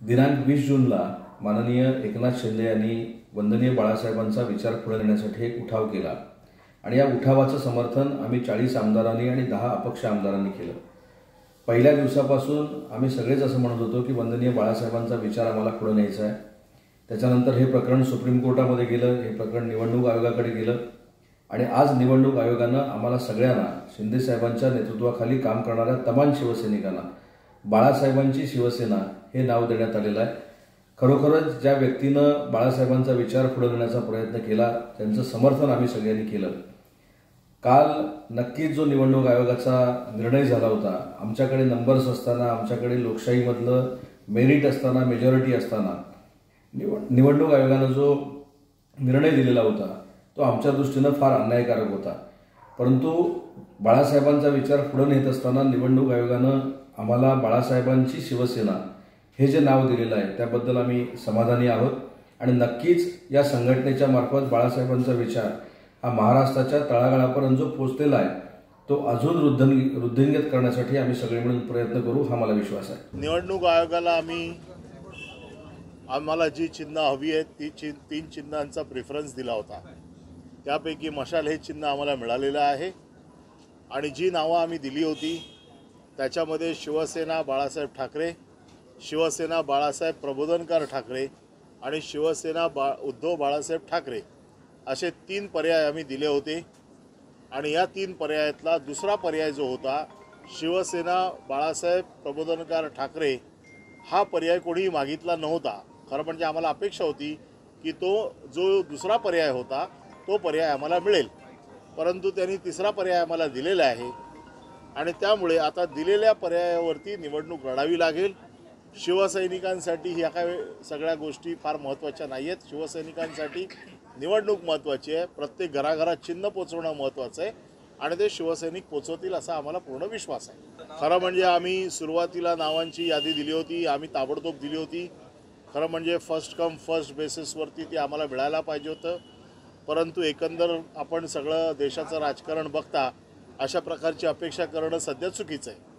दिनांक 20 जूनला माननीय एकनाथ शिंदे यांनी वंदनीय बाळासाहेबांचा विचार पुढे नेण्यासाठी एक उठाव केला आणि या उठावाचं समर्थन आम्ही 40 आमदारांनी आणि 10 अपक्ष आमदारांनी केलं। पहिल्या दिवसापासून आम्ही सगळेच असं म्हणत होतो की वंदनीय बाळासाहेबांचा विचार आम्हाला पुढे न्यायचा आहे। त्याच्यानंतर हे प्रकरण सुप्रीम कोर्टामध्ये गेलं, हे प्रकरण निवडणूक आयोगाकडे गेलं आणि आज निवडणूक आयोगानं आम्हाला सगळ्यांना शिंदे साहेबांच्या नेतृत्वाखाली काम करणाऱ्या तमाम शिवसैनिकांना बाळासाहेबांची शिवसेना हे नाव देण्यात आलेलं आहे। खरोखरच ज्या व्यक्तीनं बाळासाहेबांचा विचार पुढे नेण्याचा प्रयत्न केला त्यांचं समर्थन आम्ही सगळ्यांनी केलं। काल नक्कीच जो निवडणूक आयोगाचा निर्णय झाला होता, आमच्याकडे नंबर्स असताना, आमच्याकडे लोकशाहीमधलं मेरिट असताना, मेजॉरिटी असताना निवडणूक आयोगानं जो निर्णय दिलेला होता तो आमच्या दृष्टीनं फार अन्यायकारक होता। परंतु बाळासाहेबांचा विचार पुढे नेत असताना निवडणूक आयोगानं आम्हाला बाळासाहेबांची शिवसेना हे जे नाव दिलेलं आहे त्याबद्दल आम्ही समाधानी आहोत आणि नक्कीच या संघटनेच्या मार्फत बाळासाहेबांचा विचार हा महाराष्ट्राच्या तळागाळापर्यंत जो पोहोचलेला आहे तो अजून वृद्धिंगत करण्यासाठी आम्ही सगळे मिळून प्रयत्न करू हा मला विश्वास आहे। निवडणूक आयोगाला आम्हाला जी चिन्ह हवी आहेत ती 3 चिन्हांचा प्रेफरन्स दिला होता। त्यापैकी मशाल हे चिन्ह आम्हाला मिळालेलं आहे आणि जी नावं आम्ही दिली होती त्याच्यामध्ये शिवसेना बाळासाहेब ठाकरे, शिवसेना बाळासाहेब प्रबोधनकार ठाकरे आणि शिवसेना उद्धव बाळासाहेब ठाकरे असे 3 पर्याय आम्ही दिले होते आणि या 3 पर्यायातला दुसरा पर्याय जो होता शिवसेना बाळासाहेब प्रबोधनकार ठाकरे हा पर्याय कोणीही मागितला नव्हता। खरं म्हणजे आम्हाला अपेक्षा होती की तो जो दुसरा पर्याय होता तो पर्याय आम्हाला मिळेल, परंतु त्यांनी तिसरा पर्याय आम्हाला दिलेला आहे आणि त्यामुळे आता दिलेल्या पर्यायावरती निवडणूक लढावी लागेल। शिवसैनिकांसाठी ह्या काही सगळ्या गोष्टी फार महत्त्वाच्या नाही आहेत। शिवसैनिकांसाठी निवडणूक महत्त्वाची आहे, प्रत्येक घराघरात चिन्ह पोचवणं महत्त्वाचं आहे आणि ते शिवसैनिक पोचवतील असा आम्हाला पूर्ण विश्वास आहे। खरं म्हणजे आम्ही सुरुवातीला नावांची यादी दिली होती, आम्ही ताबडतोब दिली होती। खरं म्हणजे फर्स्ट कम फर्स्ट बेसिसवरती ती आम्हाला मिळायला पाहिजे होतं, परंतु एकंदर आपण सगळं देशाचं राजकारण बघता अशा प्रकारची अपेक्षा करणं सध्या चुकीचं आहे।